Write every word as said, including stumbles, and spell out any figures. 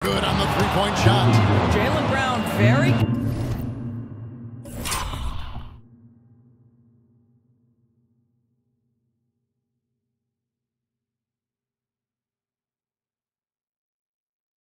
good on the three-point shot. Jaylen Brown very